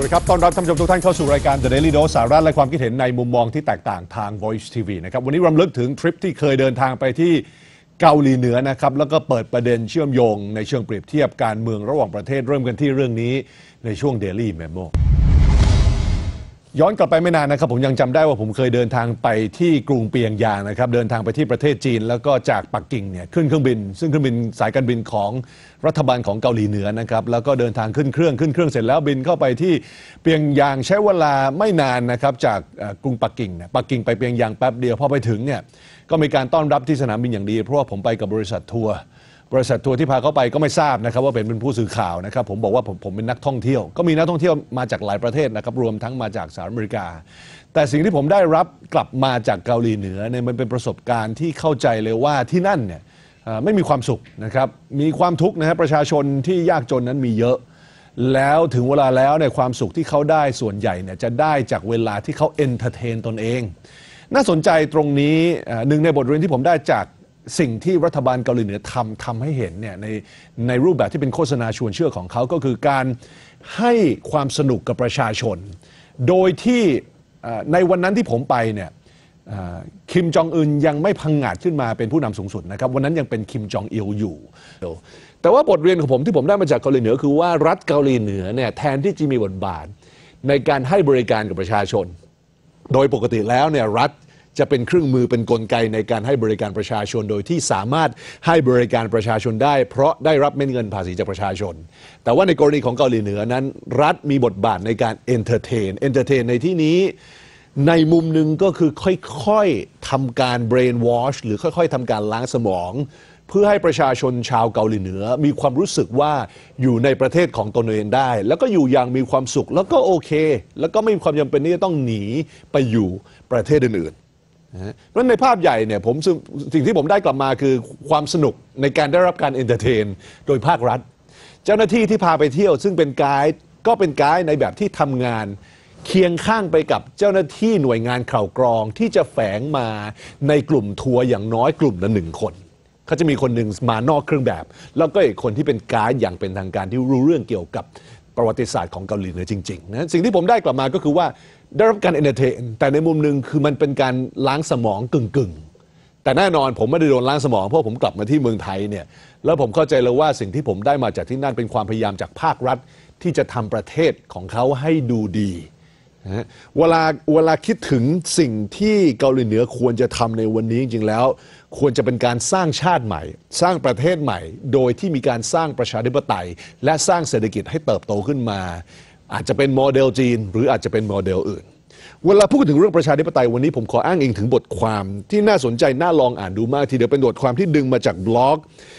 วัสดีครับต้อนรับท่านผู้ชมทุกท่านเข้าสู่รายการ The Daily Dose สาระและความคิดเห็นในมุมมองที่แตกต่างทาง Voice TV นะครับวันนี้รำลึกถึงทริปที่เคยเดินทางไปที่เกาหลีเหนือนะครับแล้วก็เปิดประเด็นเชื่อมโยงในเชิงเปรียบเทียบการเมืองระหว่างประเทศเริ่มกันที่เรื่องนี้ในช่วง Daily Memoย้อนกลับไปไม่นานนะครับผมยังจำได้ว่าผมเคยเดินทางไปที่กรุงเปียงยางนะครับเดินทางไปที่ประเทศจีนแล้วก็จากปักกิ่งเนี่ยขึ้นเครื่องบินซึ่งเครื่องบินสายการบินของรัฐบาลของเกาหลีเหนือนะครับแล้วก็เดินทางขึ้นเครื่องเสร็จแล้วบินเข้าไปที่เปียงยางใช้เวลาไม่นานนะครับจากกรุงปักกิ่งไปเปียงยางแป๊บเดียวพอไปถึงเนี่ยก็มีการต้อนรับที่สนามบินอย่างดีเพราะว่าผมไปกับบริษัททัวร์ที่พาเขาไปก็ไม่ทราบนะครับว่าเป็นผู้สื่อข่าวนะครับผมบอกว่าผมเป็นนักท่องเที่ยวก็มีนักท่องเที่ยวมาจากหลายประเทศนะครับรวมทั้งมาจากสหรัฐอเมริกาแต่สิ่งที่ผมได้รับกลับมาจากเกาหลีเหนือเนี่ยมันเป็นประสบการณ์ที่เข้าใจเลยว่าที่นั่นเนี่ยไม่มีความสุขนะครับมีความทุกข์นะครับประชาชนที่ยากจนนั้นมีเยอะแล้วถึงเวลาแล้วเนี่ยความสุขที่เขาได้ส่วนใหญ่เนี่ยจะได้จากเวลาที่เขาเอนเตอร์เทนตนเองน่าสนใจตรงนี้หนึ่งในบทเรียนที่ผมได้จากสิ่งที่รัฐบาลเกาหลีเหนือทำให้เห็นเนี่ยในรูปแบบที่เป็นโฆษณาชวนเชื่อของเขาก็คือการให้ความสนุกกับประชาชนโดยที่ในวันนั้นที่ผมไปเนี่ยคิมจองอึนยังไม่พังงาดขึ้นมาเป็นผู้นำสูงสุดนะครับวันนั้นยังเป็นคิมจองอิลอยู่แต่ว่าบทเรียนของผมที่ผมได้มาจากเกาหลีเหนือคือว่ารัฐเกาหลีเหนือเนี่ยแทนที่จะมีบทบาทในการให้บริการกับประชาชนโดยปกติแล้วเนี่ยรัฐจะเป็นเครื่องมือเป็นกลไกในการให้บริการประชาชนโดยที่สามารถให้บริการประชาชนได้เพราะได้รับเม็ดเงินภาษีจากประชาชนแต่ว่าในกรณีของเกาหลีเหนือนั้นรัฐมีบทบาทในการเอนเตอร์เทนในที่นี้ในมุมหนึ่งก็คือค่อยๆทำการ brain wash หรือค่อยๆทำการล้างสมองเพื่อให้ประชาชนชาวเกาหลีเหนือมีความรู้สึกว่าอยู่ในประเทศของตนเองได้แล้วก็อยู่อย่างมีความสุขแล้วก็โอเคแล้วก็ไม่มีความจำเป็นที่จะต้องหนีไปอยู่ประเทศอื่นเพราะในภาพใหญ่เนี่ยสิ่งที่ผมได้กลับมาคือความสนุกในการได้รับการเอนเตอร์เทนโดยภาครัฐเจ้าหน้าที่ที่พาไปเที่ยวซึ่งเป็นไกด์ก็เป็นไกด์ในแบบที่ทำงานเคียงข้างไปกับเจ้าหน้าที่หน่วยงานข่าวกรองที่จะแฝงมาในกลุ่มทัวร์อย่างน้อยกลุ่มละ1 คนเขาจะมีคนหนึ่งมานอกเครื่องแบบแล้วก็อีกคนที่เป็นไกด์อย่างเป็นทางการที่รู้เรื่องเกี่ยวกับประวัติศาสตร์ของเกาหลีเหนือจริงๆนะสิ่งที่ผมได้กลับมาก็คือว่าได้รับการเอนเตอร์เทนแต่ในมุมหนึ่งคือมันเป็นการล้างสมองกึ่งแต่แน่นอนผมไม่ได้โดนล้างสมองเพราะผมกลับมาที่เมืองไทยเนี่ยแล้วผมเข้าใจเลยว่าสิ่งที่ผมได้มาจากที่นั่นเป็นความพยายามจากภาครัฐที่จะทำประเทศของเขาให้ดูดีเวลาคิดถึงสิ่งที่เกาหลีเหนือควรจะทำในวันนี้จริงๆแล้วควรจะเป็นการสร้างชาติใหม่สร้างประเทศใหม่โดยที่มีการสร้างประชาธิปไตยและสร้างเศรษฐกิจให้เติบโตขึ้นมาอาจจะเป็นโมเดลจีนหรืออาจจะเป็นโมเดลอื่นเวลาพูดถึงเรื่องประชาธิปไตยวันนี้ผมขออ้างอิงถึงบทความที่น่าสนใจน่าลองอ่านดูมากทีเดียวเป็นบทความที่ดึงมาจากบล็อก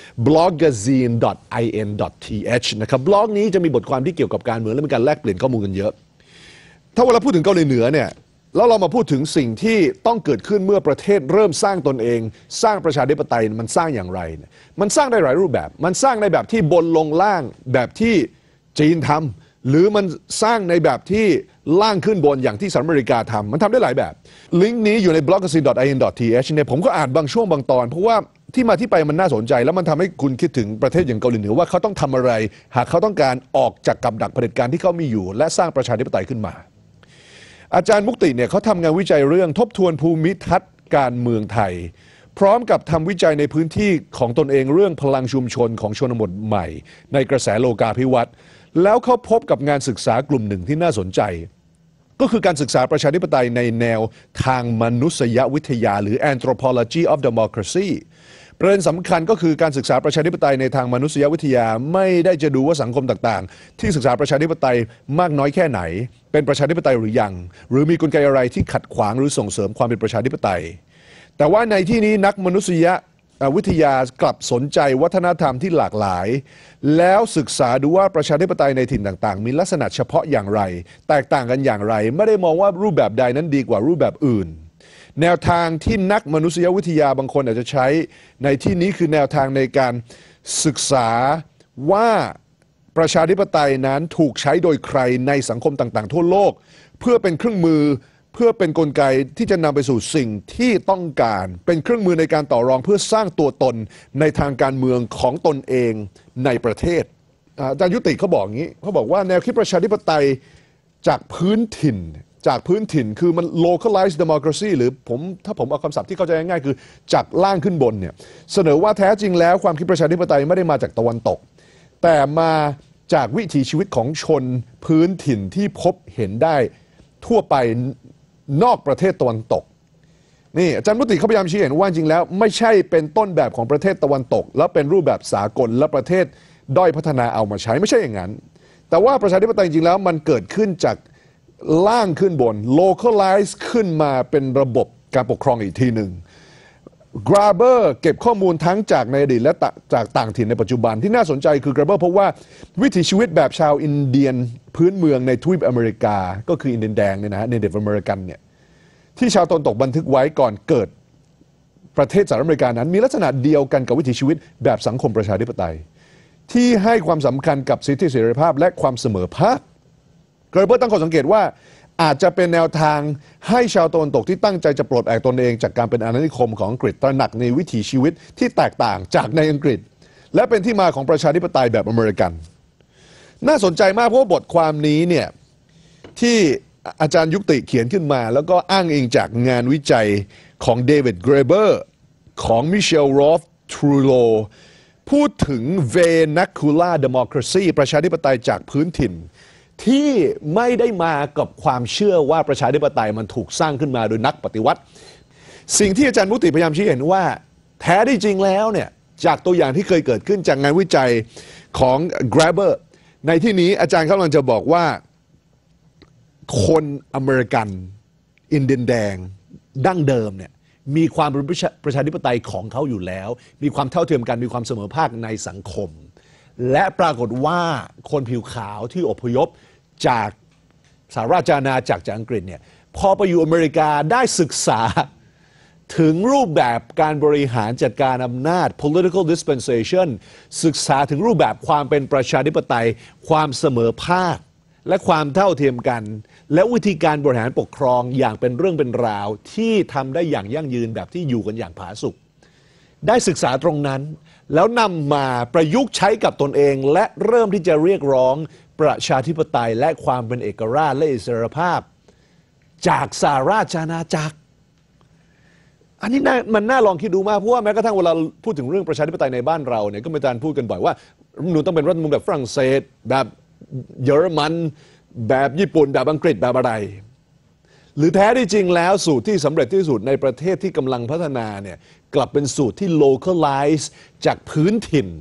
blogazine.in.th นะครับบล็อกนี้จะมีบทความที่เกี่ยวกับการเมืองและมีการแลกเปลี่ยนข้อมูลกันเยอะถ้าเวลาพูดถึงเกาหลีเหนือเนี่ยแล้วเรามาพูดถึงสิ่งที่ต้องเกิดขึ้นเมื่อประเทศเริ่มสร้างตนเองสร้างประชาธิปไตยมันสร้างอย่างไรมันสร้างได้หลายรูปแบบมันสร้างในแบบที่บนลงล่างแบบที่จีนทำหรือมันสร้างในแบบที่ล่างขึ้นบนอย่างที่สหรัฐอเมริกาทำมันทำได้หลายแบบลิงก์นี้อยู่ใน blogazine.in.th เนี่ยผมก็อ่านบางช่วงบางตอนเพราะว่าที่มาที่ไปมันน่าสนใจแล้วมันทำให้คุณคิดถึงประเทศอย่างเกาหลีเหนือว่าเขาต้องทำอะไรหากเขาต้องการออกจากกับดักเผด็จการที่เขามีอยู่และสร้างประชาธิปไตยขึ้นมาอาจารย์มุกติเนี่ยเขาทำงานวิจัยเรื่องทบทวนภูมิทัศน์การเมืองไทยพร้อมกับทำวิจัยในพื้นที่ของตนเองเรื่องพลังชุมชนของชนบทใหม่ในกระแสโลกาภิวัตน์แล้วเขาพบกับงานศึกษากลุ่มหนึ่งที่น่าสนใจก็คือการศึกษาประชาธิปไตยในแนวทางมนุษยวิทยาหรือ Anthropology of Democracy ประเด็นสำคัญก็คือการศึกษาประชาธิปไตยในทางมนุษยวิทยาไม่ได้จะดูว่าสังคมต่างๆที่ศึกษาประชาธิปไตยมากน้อยแค่ไหนเป็นประชาธิปไตยหรือยังหรือมีกลไกอะไรที่ขัดขวางหรือส่งเสริมความเป็นประชาธิปไตยแต่ว่าในที่นี้นักมนุษยวิทยากลับสนใจวัฒนธรรมที่หลากหลายแล้วศึกษาดูว่าประชาธิปไตยในถิ่นต่างๆมีลักษณะเฉพาะอย่างไรแตกต่างกันอย่างไรไม่ได้มองว่ารูปแบบใดนั้นดีกว่ารูปแบบอื่นแนวทางที่นักมนุษยวิทยาบางคนอาจจะใช้ในที่นี้คือแนวทางในการศึกษาว่าประชาธิปไตยนั้นถูกใช้โดยใครในสังคมต่างๆทั่วโลกเพื่อเป็นเครื่องมือเพื่อเป็นกลไกที่จะนำไปสู่สิ่งที่ต้องการเป็นเครื่องมือในการต่อรองเพื่อสร้างตัวตนในทางการเมืองของตนเองในประเทศอาจารย์ยุติเขาบอกอย่างนี้เขาบอกว่าแนวคิดประชาธิปไตยจากพื้นถิ่นคือมัน localized democracy หรือถ้าผมเอาคำศัพท์ที่เข้าใจง่ายๆคือจากล่างขึ้นบนเนี่ยเสนอว่าแท้จริงแล้วความคิดประชาธิปไตยไม่ได้มาจากตะวันตกแต่มาจากวิถีชีวิตของชนพื้นถิ่นที่พบเห็นได้ทั่วไปนอกประเทศตะวันตกนี่อาจารย์มุติเขาพยายามชี้เห็นว่าจริงแล้วไม่ใช่เป็นต้นแบบของประเทศตะวันตกแล้วเป็นรูปแบบสากลและประเทศด้อยพัฒนาเอามาใช้ไม่ใช่อย่างนั้นแต่ว่าประชาธิปไตยจริงแล้วมันเกิดขึ้นจากล่างขึ้นบน localize ขึ้นมาเป็นระบบการปกครองอีกทีหนึ่ง Graeber เก็บข้อมูลทั้งจากในอดีตและจากต่างถิ่นในปัจจุบันที่น่าสนใจคือ Graeber พบว่าวิถีชีวิตแบบชาวอินเดียนพื้นเมืองในทวีปอเมริกาก็คืออินเดียนแดงเนี่ยนะฮะ Native American เนี่ยที่ชาวตะวันตกบันทึกไว้ก่อนเกิดประเทศสหรัฐอเมริกานั้นมีลักษณะเดียวกันกับวิถีชีวิตแบบสังคมประชาธิปไตยที่ให้ความสำคัญกับสิทธิเสรีภาพและความเสมอภาคเกิดเพื่อตั้งข้อสังเกตว่าอาจจะเป็นแนวทางให้ชาวตะวันตกที่ตั้งใจจะปลดแอกตนเองจากการเป็นอาณานิคมของอังกฤษตระหนักในวิถีชีวิตที่แตกต่างจากในอังกฤษและเป็นที่มาของประชาธิปไตยแบบอเมริกันน่าสนใจมากเพราะว่าบทความนี้เนี่ยที่อาจารย์ยุติเขียนขึ้นมาแล้วก็อ้างอิงจากงานวิจัยของเดวิด เกรเบอร์ของมิเชล โรฟ ทรูโลพูดถึง vernacular democracy ประชาธิปไตยจากพื้นถิ่นที่ไม่ได้มากับความเชื่อว่าประชาธิปไตยมันถูกสร้างขึ้นมาโดยนักปฏิวัติสิ่งที่อาจารย์มุติพยายามชี้เห็นว่าแท้ที่จริงแล้วเนี่ยจากตัวอย่างที่เคยเกิดขึ้นจากงานวิจัยของ Graeber ในที่นี้อาจารย์กำลังจะบอกว่าคนอเมริกันอินเดียนแดงดั้งเดิมเนี่ยมีความเป็นประชาธิปไตยของเขาอยู่แล้วมีความเท่าเทียมกันมีความเสมอภาคในสังคมและปรากฏว่าคนผิวขาวที่อพยพจากสหราชอาณาจักรจากอังกฤษเนี่ยพอไปอยู่อเมริกาได้ศึกษาถึงรูปแบบการบริหารจัดการอำนาจ political dispensation ศึกษาถึงรูปแบบความเป็นประชาธิปไตยความเสมอภาคและความเท่าเทียมกันและวิธีการบริหารปกครองอย่างเป็นเรื่องเป็นราวที่ทำได้อย่างยั่งยืนแบบที่อยู่กันอย่างผาสุกได้ศึกษาตรงนั้นแล้วนำมาประยุกต์ใช้กับตนเองและเริ่มที่จะเรียกร้องประชาธิปไตยและความเป็นเอกราชและอิสรภาพจากสหราชอาณาจักรอันนี้มันน่าลองคิดดูมากเพราะว่าแม้กระทั่งเวลาพูดถึงเรื่องประชาธิปไตยในบ้านเราเนี่ยก็มีการพูดกันบ่อยว่ารัฐธรรมนูญต้องเป็นรัฐธรรมนูญแบบฝรั่งเศสแบบเยอรมันแบบญี่ปุ่นแบบอังกฤษแบบอะไรหรือแท้ที่จริงแล้วสูตรที่สำเร็จที่สุดในประเทศที่กำลังพัฒนาเนี่ยกลับเป็นสูตรที่ localize จากพื้นถิ่น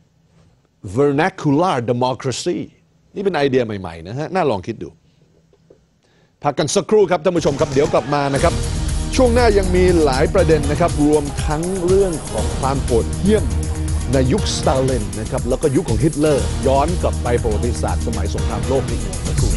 vernacular democracy นี่เป็นไอเดียใหม่ๆนะฮะน่าลองคิดดูพักกันสักครู่ครับท่านผู้ชมครับเดี๋ยวกลับมานะครับช่วงหน้ายังมีหลายประเด็นนะครับรวมทั้งเรื่องของความโหดเหี้ยมในยุคสตาลินนะครับแล้วก็ยุคของฮิตเลอร์ย้อนกลับไปประวัติศาสตร์สมัยสงครามโลกนิดหนึ่งสักครู่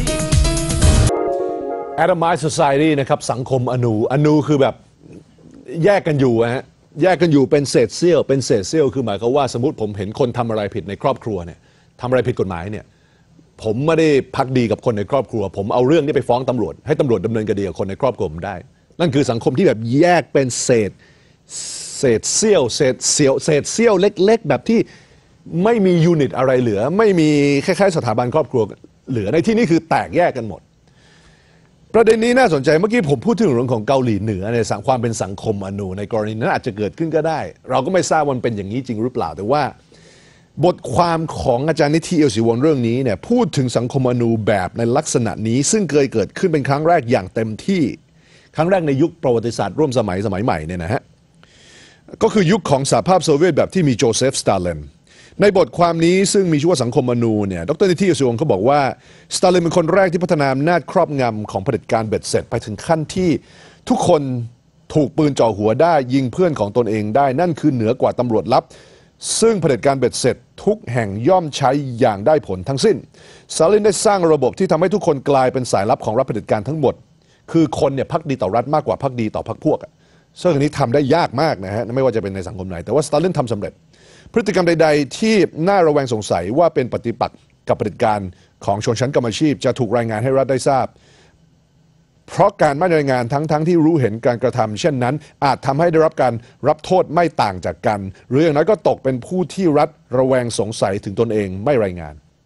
Atomized Society นะครับสังคมอนูคือแบบแยกกันอยู่ฮะแยกกันอยู่เป็นเศษเสี้ยวคือหมายความว่าสมมติผมเห็นคนทำอะไรผิดในครอบครัวเนี่ยทำอะไรผิดกฎหมายเนี่ยผมไม่ได้พักดีกับคนในครอบครัวผมเอาเรื่องนี้ไปฟ้องตำรวจให้ตำรวจดำเนินคดีกับคนในครอบครัวผมได้นั่นคือสังคมที่แบบแยกเป็นเศษเสี้ยวเล็กๆแบบที่ไม่มียูนิตอะไรเหลือไม่มีคล้ายๆสถาบันครอบครัวเหลือในที่นี้คือแตกแยกกันหมดประเด็นนี้น่าสนใจเมื่อกี้ผมพูดถึงเรื่องของเกาหลีเหนือในความเป็นสังคมอนูในกรณีนั้นอาจจะเกิดขึ้นก็ได้เราก็ไม่ทราบว่ามันเป็นอย่างนี้จริงหรือเปล่าแต่ว่าบทความของอาจารย์นิธิ เอียวศรีวรเรื่องนี้เนี่ยพูดถึงสังคมอนูแบบในลักษณะนี้ซึ่งเคยเกิดขึ้นเป็นครั้งแรกอย่างเต็มที่ครั้งแรกในยุคประวัติศาสตร์ร่วมสมัยใหม่เนี่ยนะฮะก็คือยุคของสหภาพโซเวียตแบบที่มีโจเซฟสตาลินในบทความนี้ซึ่งมีชื่อว่าสังคมอนูเนี่ยดรนิธิ เอียวศรีวรเขาบอกว่าสตาลินเป็นคนแรกที่พัฒนาอำนาจครอบงำของเผด็จการเบ็ดเสร็จไปถึงขั้นที่ทุกคนถูกปืนจ่อหัวได้ยิงเพื่อนของตนเองได้นั่นคือเหนือกว่าตำรวจลับซึ่งเผด็จการเบ็ดเสร็จทุกแห่งย่อมใช้อย่างได้ผลทั้งสิ้นสตาลินได้สร้างระบบที่ทำให้ทุกคนกลายเป็นสายลับของรัฐเผด็จการทั้งหมดคือคนเนี่ยภักดีต่อรัฐมากกว่าภักดีต่อพรรคพวกซึ่งอันนี้ทำได้ยากมากนะฮะไม่ว่าจะเป็นในสังคมไหนแต่ว่าสตาลินทำสำเร็จพฤติกรรมใดๆที่น่าระแวงสงสัยว่าเป็นปฏิปักษ์กับเผด็จการของชนชั้นกรรมอาชีพจะถูกรายงานให้รัฐได้ทราบเพราะการไม่รายงานทั้งที่รู้เห็นการกระทำเช่นนั้นอาจทำให้ได้รับการรับโทษไม่ต่างจากกันหรืออย่างน้อยก็ตกเป็นผู้ที่รัฐระแวงสงสัยถึงตนเองไม่รายงาน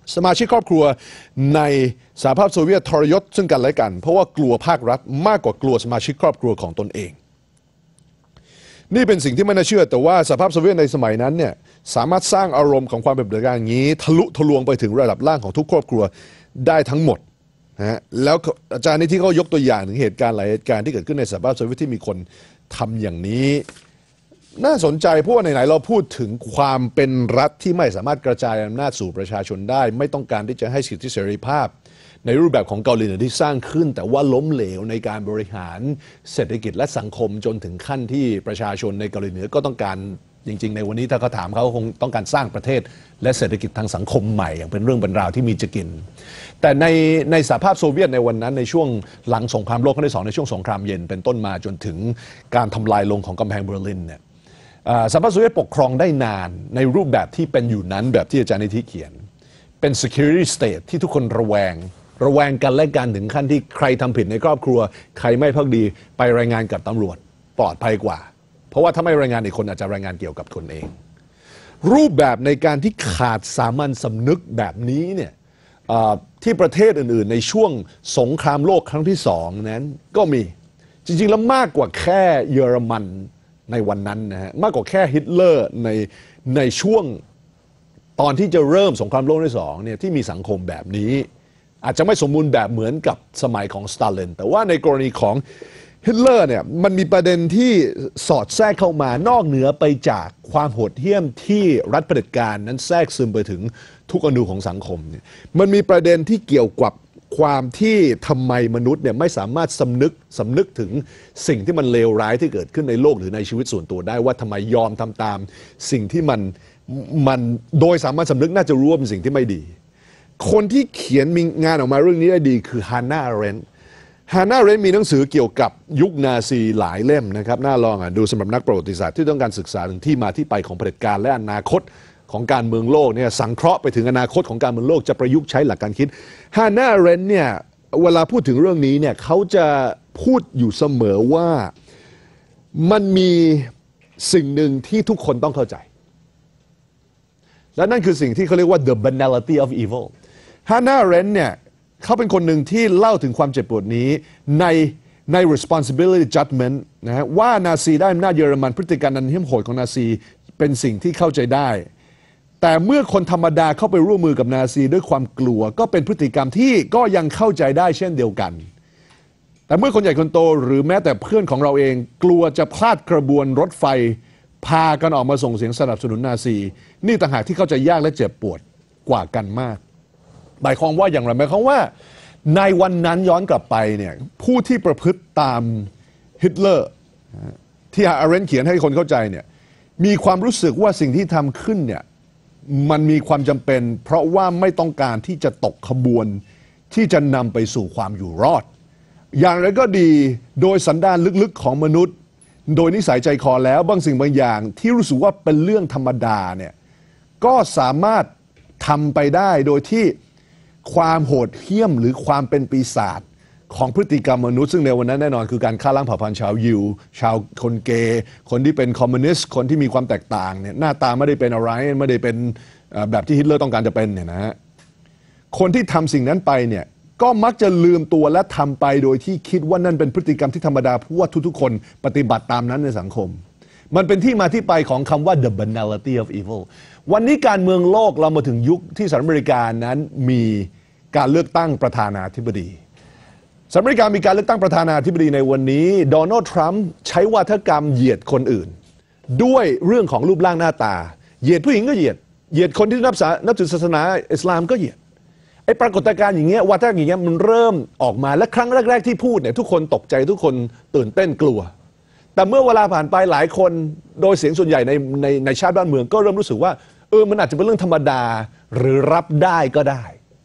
สมาชิกครอบครัวในสหภาพโซเวียตทรยศซึ่งกันและกันเพราะว่ากลัวภาครัฐมากกว่ากลัวสมาชิกครอบครัวของตนเองนี่เป็นสิ่งที่ไม่น่าเชื่อแต่ว่าสหภาพโซเวียตในสมัยนั้นเนี่ยสามารถสร้างอารมณ์ของความเป็นเผด็จการอย่างนี้ทะลุทะลวงไปถึงระดับล่างของทุกครอบครัวได้ทั้งหมดนะฮะแล้วอาจารย์นี่ที่เขายกตัวอย่างถึงเหตุการณ์หลายเหตุการณ์ที่เกิดขึ้นในสหภาพโซเวียตที่มีคนทำอย่างนี้น่าสนใจเพราะว่าไหนๆเราพูดถึงความเป็นรัฐที่ไม่สามารถกระจายอำนาจสู่ประชาชนได้ไม่ต้องการที่จะให้สิทธิเสรีภาพในรูปแบบของเกาหลีเหนือที่สร้างขึ้นแต่ว่าล้มเหลวในการบริหารเศรษฐกิจและสังคมจนถึงขั้นที่ประชาชนในเกาหลีเหนือก็ต้องการจริงๆในวันนี้ถ้าเขาถามเขาคงต้องการสร้างประเทศและเศรษฐกิจทางสังคมใหม่อย่างเป็นเรื่องเป็นราวที่มีจะกินแต่ในสหภาพโซเวียตในวันนั้นในช่วงหลังสงครามโลกครั้งที่2ในช่วงสงครามเย็นเป็นต้นมาจนถึงการทำลายลงของกำแพงเบอร์ลินเนี่ยสหภาพโซเวียตปกครองได้นานในรูปแบบที่เป็นอยู่นั้นแบบที่อาจารย์นิธิเขียนเป็น security state ที่ทุกคนระแวงกันและกันถึงขั้นที่ใครทำผิดในครอบครัวใครไม่พักดีไปรายงานกับตำรวจปลอดภัยกว่าเพราะว่าถ้าไม่รายงานอีกคนอาจจะรายงานเกี่ยวกับตนเองรูปแบบในการที่ขาดสามัญสำนึกแบบนี้เนี่ยที่ประเทศอื่นๆในช่วงสงครามโลกครั้งที่2นั้นก็มีจริงๆแล้วมากกว่าแค่เยอรมันในวันนั้นนะฮะมากกว่าแค่ฮิตเลอร์ในช่วงตอนที่จะเริ่มสงครามโลกที่2เนี่ยที่มีสังคมแบบนี้อาจจะไม่สมบูรณ์แบบเหมือนกับสมัยของสตาลินแต่ว่าในกรณีของฮิตเลอร์เนี่ยมันมีประเด็นที่สอดแทรกเข้ามานอกเหนือไปจากความโหดเหี้ยมที่รัฐเผด็จการนั้นแทรกซึมไปถึงทุกอนูของสังคมเนี่ยมันมีประเด็นที่เกี่ยวกับความที่ทำไมมนุษย์เนี่ยไม่สามารถสำนึกถึงสิ่งที่มันเลวร้ายที่เกิดขึ้นในโลกหรือในชีวิตส่วนตัวได้ว่าทำไมยอมทำตามสิ่งที่มันโดยสามารถสำนึกน่าจะรู้ว่าเป็นสิ่งที่ไม่ดีคนที่เขียนมีงานออกมาเรื่องนี้ได้ดีคือฮาน่าอาเรนต์มีหนังสือเกี่ยวกับยุคนาซีหลายเล่มนะครับน่าลองดูสำหรับนักประวัติศาสตร์ที่ต้องการศึกษาถึงที่มาที่ไปของเผด็จการและอนาคตของการเมืองโลกเนี่ยสังเคราะห์ไปถึงอนาคตของการเมืองโลกจะประยุกต์ใช้หลักการคิดฮาน่าอาเรนต์เนี่ยเวลาพูดถึงเรื่องนี้เนี่ยเขาจะพูดอยู่เสมอว่ามันมีสิ่งหนึ่งที่ทุกคนต้องเข้าใจและนั่นคือสิ่งที่เขาเรียกว่า the banality of evil ฮาน่าอาเรนต์เนี่ยเขาเป็นคนหนึ่งที่เล่าถึงความเจ็บปวดนี้ใน responsibility judgment นะฮะว่านาซีได้อำนาจเยอรมันพฤติการอันเหี้ยมโหดของนาซีเป็นสิ่งที่เข้าใจได้แต่เมื่อคนธรรมดาเข้าไปร่วมมือกับนาซีด้วยความกลัวก็เป็นพฤติกรรมที่ก็ยังเข้าใจได้เช่นเดียวกันแต่เมื่อคนใหญ่คนโตหรือแม้แต่เพื่อนของเราเองกลัวจะพลาดกระบวนรถไฟพากันออกมาส่งเสียงสนับสนุนนาซีนี่ต่างหากที่เข้าใจยากและเจ็บปวดกว่ากันมากหมายความว่าอย่างไรหมายความว่าในวันนั้นย้อนกลับไปเนี่ยผู้ที่ประพฤติตามฮิตเลอร์ที่อาเรนต์เขียนให้คนเข้าใจเนี่ยมีความรู้สึกว่าสิ่งที่ทำขึ้นเนี่ยมันมีความจำเป็นเพราะว่าไม่ต้องการที่จะตกขบวนที่จะนำไปสู่ความอยู่รอดอย่างไรก็ดีโดยสันดานลึกๆของมนุษย์โดยนิสัยใจคอแล้วบางสิ่งบางอย่างที่รู้สึกว่าเป็นเรื่องธรรมดาเนี่ยก็สามารถทำไปได้โดยที่ความโหดเหี้ยมหรือความเป็นปีศาจของพฤติกรรมมนุษย์ซึ่งในวันนั้นแน่นอนคือการฆ่าล้างเผ่าพันธุ์ชาวยิวชาวคนเกย์คนที่เป็นคอมมิวนิสต์คนที่มีความแตกต่างเนี่ยหน้าตาไม่ได้เป็นอะไรไม่ได้เป็นแบบที่ฮิตเลอร์ต้องการจะเป็นเนี่ยนะฮะคนที่ทำสิ่งนั้นไปเนี่ยก็มักจะลืมตัวและทำไปโดยที่คิดว่านั่นเป็นพฤติกรรมที่ธรรมดาเพราะว่าทุกๆคนปฏิบัติตามนั้นในสังคมมันเป็นที่มาที่ไปของคำว่า the banality of evil วันนี้การเมืองโลกเรามาถึงยุคที่สหรัฐอเมริกานั้นมีการเลือกตั้งประธานาธิบดีสหรัฐอเมริกามีการเลือกตั้งประธานาธิบดีในวันนี้โดนัลด์ทรัมป์ใช้วาทกรรมเหยียดคนอื่นด้วยเรื่องของรูปร่างหน้าตาเหยียดผู้หญิงก็เหยียดคนที่นับถือศาสนาอิสลามก็เหยียดไอ้ปรากฏการณ์อย่างเงี้ยวาทกรรมอย่างเงี้ยมันเริ่มออกมาและครั้งแรกๆที่พูดเนี่ยทุกคนตกใจทุกคนตื่นเต้นกลัวแต่เมื่อเวลาผ่านไปหลายคนโดยเสียงส่วนใหญ่ในชาติบ้านเมืองก็เริ่มรู้สึกว่ามันอาจจะเป็นเรื่องธรรมดาหรือรับได้ก็ได้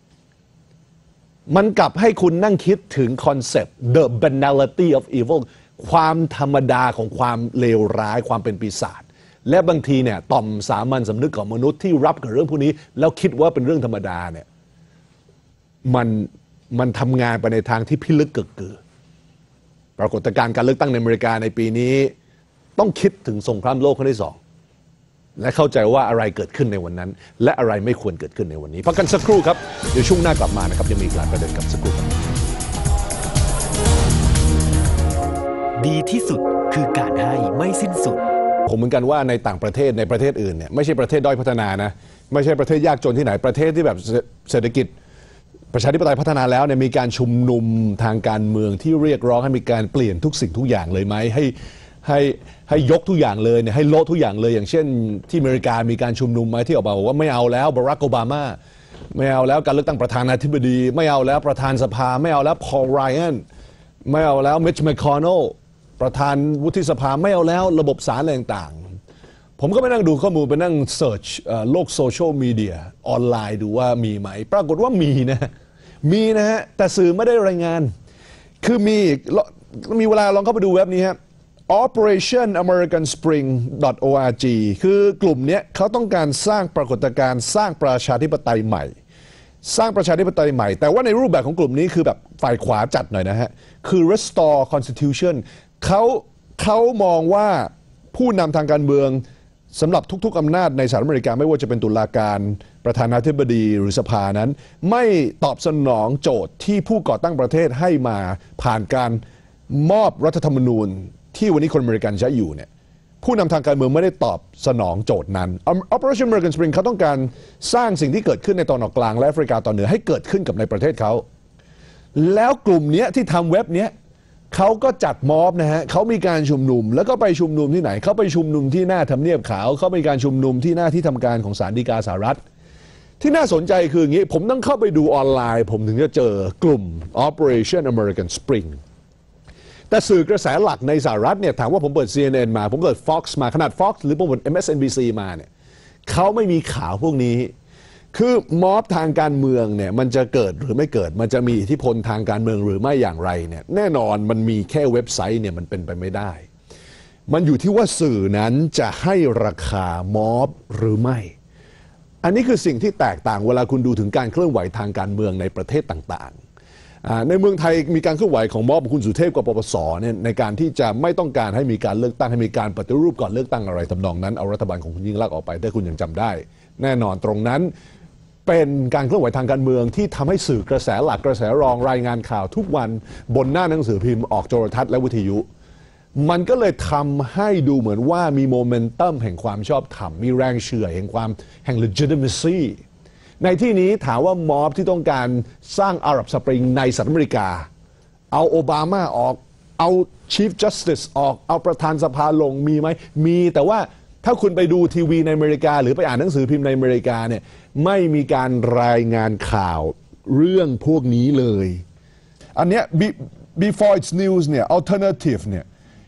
มันกลับให้คุณนั่งคิดถึงคอนเซปต์ the banality of evil ความธรรมดาของความเลวร้ายความเป็นปีศาจและบางทีเนี่ยต่อมสามัญสำนึกของมนุษย์ที่รับกับเรื่องพวกนี้แล้วคิดว่าเป็นเรื่องธรรมดาเนี่ยมันทำงานไปในทางที่พิลึกเกือปรากฏการณ์การเลือกตั้งในอเมริกาในปีนี้ต้องคิดถึงสงครามโลกครั้งที่2 และเข้าใจว่าอะไรเกิดขึ้นในวันนั้นและอะไรไม่ควรเกิดขึ้นในวันนี้พักกันสักครู่ครับเดี๋ยวช่วงหน้ากลับมานะครับยังมีอีกหลายประเด็นกับสักครู่ครับดีที่สุดคือการให้ไม่สิ้นสุดผมเหมือนกันว่าในต่างประเทศในประเทศอื่นเนี่ยไม่ใช่ประเทศด้อยพัฒนานะไม่ใช่ประเทศยากจนที่ไหนประเทศที่แบบเศรษฐกิจประชาธิปไตยพัฒนาแล้วเนี่ยมีการชุมนุมทางการเมืองที่เรียกร้องให้มีการเปลี่ยนทุกสิ่งทุกอย่างเลยไหมให้ยกทุกอย่างเลยเนี่ยให้โละทุกอย่างเลยอย่างเช่นที่อเมริกามีการชุมนุมไหมที่ออกมาบอกว่าไม่เอาแล้วบารักโอบามาไม่เอาแล้วการเลือกตั้งประธานาธิบดีไม่เอาแล้วประธานสภาไม่เอาแล้วพอลไรอันไม่เอาแล้วมิชแมคคอนเนลประธานวุฒิสภาไม่เอาแล้วระบบศาลอะไรต่างๆผมก็ไปนั่งดูข้อมูลไปนั่งเสิร์ชโลกโซเชียลมีเดียออนไลน์ดูว่ามีไหมปรากฏว่ามีนะฮะแต่สื่อไม่ได้รายงานคือมีเวลาลองเข้าไปดูเว็บนี้ฮะ operationamericanspring.org คือกลุ่มนี้เขาต้องการสร้างปรากฏการณ์สร้างประชาธิปไตยใหม่แต่ว่าในรูปแบบของกลุ่มนี้คือแบบฝ่ายขวาจัดหน่อยนะฮะคือ restore constitution เขามองว่าผู้นำทางการเมืองสำหรับทุกๆอำนาจในสหรัฐอเมริกาไม่ว่าจะเป็นตุลาการประธานาธิบดีหรือสภานั้นไม่ตอบสนองโจทย์ที่ผู้ก่อตั้งประเทศให้มาผ่านการมอบรัฐธรรมนูญที่วันนี้คนอเมริกันใช้อยู่เนี่ยผู้นำทางการเมืองไม่ได้ตอบสนองโจทย์นั้น Operation American Spring เขาต้องการสร้างสิ่งที่เกิดขึ้นในตอนออกกลางและแอฟริกาตอนเหนือให้เกิดขึ้นกับในประเทศเขาแล้วกลุ่มนี้ที่ทำเว็บนี้เขาก็จัดม็อบนะฮะเขามีการชุมนุมแล้วก็ไปชุมนุมที่ไหนเขาไปชุมนุมที่หน้าทำเนียบขาวเขาไปการชุมนุมที่หน้าที่ทำการของศาลฎีกาสหรัฐที่น่าสนใจคืออย่างนี้ผมต้องเข้าไปดูออนไลน์ผมถึงจะเจอกลุ่ม Operation American Spring แต่สื่อกระแสหลักในสหรัฐเนี่ยถามว่าผมเปิด CNN มาผมเปิด Fox มาขนาด Fox หรือผมเปิด MSNBC มาเนี่ยเขาไม่มีข่าวพวกนี้คือม็อบทางการเมืองเนี่ยมันจะเกิดหรือไม่เกิดมันจะมีอิทธิพลทางการเมืองหรือไม่อย่างไรเนี่ยแน่นอนมันมีแค่เว็บไซต์เนี่ยมันเป็นไปไม่ได้มันอยู่ที่ว่าสื่อนั้นจะให้ราคาม็อบหรือไม่อันนี้คือสิ่งที่แตกต่างเวลาคุณดูถึงการเคลื่อนไหวทางการเมืองในประเทศต่างๆในเมืองไทยมีการเคลื่อนไหวของม็อบคุณสุเทพกับปปสเนี่ยในการที่จะไม่ต้องการให้มีการเลือกตั้งให้มีการปฏิรูปก่อนเลือกตั้งอะไรทำนองนั้นเอารัฐบาลของคุณยิ่งลักษณ์ออกไปถ้าคุณยังจำได้แน่นอนตรงนั้นเป็นการเคลื่อนไหวทางการเมืองที่ทำให้สื่อกระแสหลักกระแสรองรายงานข่าวทุกวันบนหน้าหนังสือพิมพ์ออกโทรทัศน์และวิทยุมันก็เลยทำให้ดูเหมือนว่ามีโมเมนตัมแห่งความชอบธรรมมีแรงเชื่อแห่ง legitimacy ในที่นี้ถามว่าม็อบที่ต้องการสร้างอาหรับสปริงในสหรัฐอเมริกาเอาโอบามาออกเอา Chief Justice ออกเอาประธานสภาลงมีไหมมีแต่ว่าถ้าคุณไปดูทีวีในอเมริกาหรือไปอ่านหนังสือพิมพ์ในอเมริกาเนี่ยไม่มีการรายงานข่าวเรื่องพวกนี้เลยอันเนี้ย before it's news เนี่ย alternative เนี่ย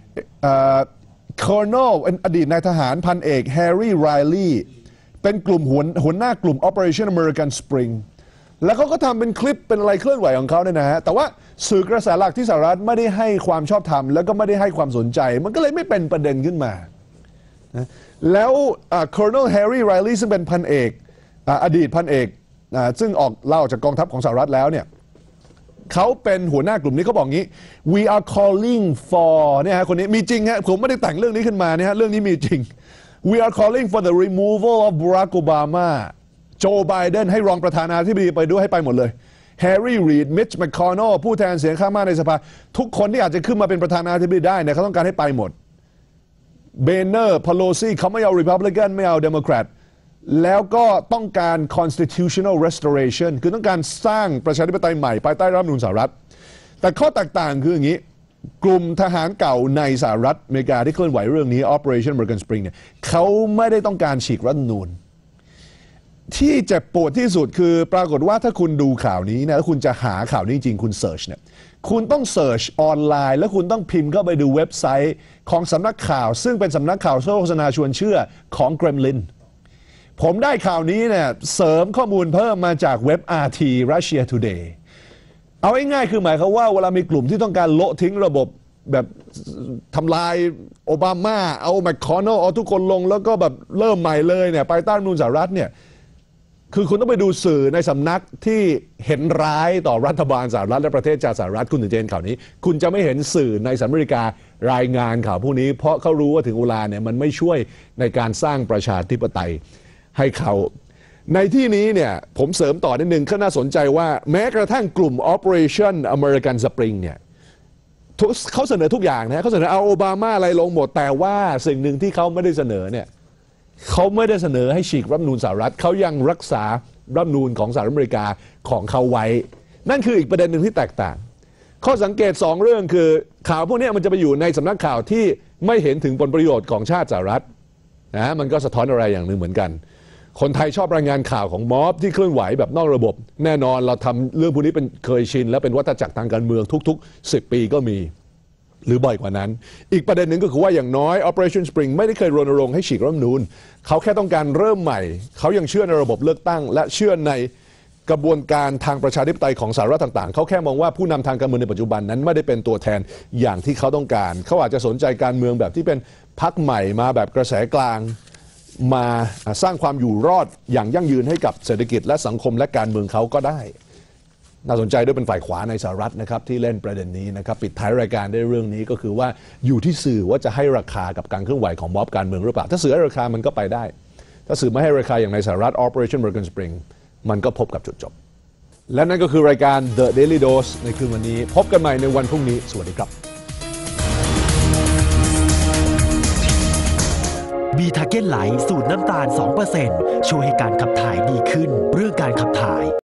Colonel อดีตนายทหารพันเอกแฮร์รี่ไรลีย์เป็นกลุ่มหัวหน้ากลุ่ม Operation American Spring แล้วเขาก็ทำเป็นคลิปเป็นอะไรเคลื่อนไหวของเขาเนี่ยนะฮะแต่ว่าสื่อกระแสหลักที่สหรัฐไม่ได้ให้ความชอบธรรมแล้วก็ไม่ได้ให้ความสนใจมันก็เลยไม่เป็นประเด็นขึ้นมาแล้วColonel Harry Riley ซึ่งเป็นพันเอกอดีตพันเอกซึ่งลาออกจากกองทัพของสหรัฐแล้วเนี่ยเขาเป็นหัวหน้ากลุ่มนี้เขาบอกงี้ we are calling for เนี่ยฮะคนนี้มีจริงฮะผมไม่ได้แต่งเรื่องนี้ขึ้นมาเนี่ยฮะเรื่องนี้มีจริง we are calling for the removal of Barack Obama โจไบเดนให้รองประธานาธิบดีไปด้วยให้ไปหมดเลยแฮร์รี่รีดมิชแมคคอนเนลผู้แทนเสียงข้างมากในสภาทุกคนที่อาจจะขึ้นมาเป็นประธานาธิบดีได้เนี่ยเขาต้องการให้ไปหมดเบเนอร์พาโลซีเขาไม่เอา Republican ไม่เอา Democrat แล้วก็ต้องการ constitutional restoration คือต้องการสร้างประชาธิปไตยใหม่ภายใต้รัฐธรรมนูญสหรัฐแต่ข้อแตกต่างคืออย่างนี้กลุ่มทหารเก่าในสหรัฐอเมริกาที่เคลื่อนไหวเรื่องนี้ Operation American Spring เนี่ยเขาไม่ได้ต้องการฉีกรัฐธรรมนูญที่เจ็บปวดที่สุดคือปรากฏว่าถ้าคุณดูข่าวนี้นะแล้วคุณจะหาข่าวนี้จริงคุณเสิร์ชเนี่ยคุณต้องเสิร์ชออนไลน์แล้วคุณต้องพิมพ์เข้าไปดูเว็บไซต์ของสำนักข่าวซึ่งเป็นสำนักข่าวโฆษณาชวนเชื่อของเกรมลินผมได้ข่าวนี้เนี่ยเสริมข้อมูลเพิ่มมาจากเว็บ RT Russia Today เอาง่ายๆคือหมายความว่าเวลามีกลุ่มที่ต้องการโละทิ้งระบบแบบทำลายโอบามาเอาแมคคอนเนลเอาทุกคนลงแล้วก็แบบเริ่มใหม่เลยเนี่ยไปต้านรัฐธรรมนูญสหรัฐเนี่ยคือคุณต้องไปดูสื่อในสำนักที่เห็นร้ายต่อรัฐบาลสหรัฐและประเทศชาติสหรัฐคุณถึงจะเห็นข่าวนี้คุณจะไม่เห็นสื่อในสหรัฐอเมริการายงานข่าวพวกนี้เพราะเขารู้ว่าถึงเวลาเนี่ยมันไม่ช่วยในการสร้างประชาธิปไตยให้เขาในที่นี้เนี่ยผมเสริมต่อนิดนึงก็น่าสนใจว่าแม้กระทั่งกลุ่ม Operation American Spring เนี่ยเขาเสนอทุกอย่างนะเขาเสนอเอาโอบามาอะไรลงหมดแต่ว่าสิ่งหนึ่งที่เขาไม่ได้เสนอเนี่ยเขาไม่ได้เสนอให้ฉีกรัฐธรรมนูญสหรัฐเขายังรักษารัฐธรรมนูญของสหรัฐอเมริกาของเขาไว้นั่นคืออีกประเด็นหนึ่งที่แตกต่างข้อสังเกต2เรื่องคือข่าวพวกนี้มันจะไปอยู่ในสำนักข่าวที่ไม่เห็นถึงผลประโยชน์ของชาติสหรัฐนะมันก็สะท้อนอะไรอย่างหนึ่งเหมือนกันคนไทยชอบรายงานข่าวของม็อบที่เคลื่อนไหวแบบนอกระบบแน่นอนเราทำเรื่องพวกนี้เป็นเคยชินและเป็นวัฏจักรทางการเมืองทุกๆ10 ปีก็มีหรือบ่อยกว่านั้นอีกประเด็นหนึ่งก็คือว่าอย่างน้อย Operation Spring ไม่ได้เคยรณรงค์ให้ฉีกรัฐธรรมนูญเขาแค่ต้องการเริ่มใหม่เขายังเชื่อในระบบเลือกตั้งและเชื่อในกระบวนการทางประชาธิปไตยของสหรัฐต่างๆเขาแค่มองว่าผู้นำทางการเมืองในปัจจุบันนั้นไม่ได้เป็นตัวแทนอย่างที่เขาต้องการเขาอาจจะสนใจการเมืองแบบที่เป็นพรรคใหม่มาแบบกระแสกลางมาสร้างความอยู่รอดอย่างยั่งยืนให้กับเศรษฐกิจและสังคมและการเมืองเขาก็ได้น่าสนใจด้วยเป็นฝ่ายขวาในสหรัฐนะครับที่เล่นประเด็นนี้นะครับปิดท้ายรายการได้เรื่องนี้ก็คือว่าอยู่ที่สื่อว่าจะให้ราคากับการเคลื่อนไหวของม็อบการเมืองหรือเปล่าถ้าสื่อให้ราคามันก็ไปได้ถ้าสื่อไม่ให้ราคาอย่างในสหรัฐ Operation American Spring มันก็พบกับจุดจบและนั่นก็คือรายการ The Daily Dose ในคืนวันนี้พบกันใหม่ในวันพรุ่งนี้สวัสดีครับบีทาเก้นไลท์สูตรน้ำตาล 2% ช่วยให้การขับถ่ายดีขึ้นเรื่องการขับถ่าย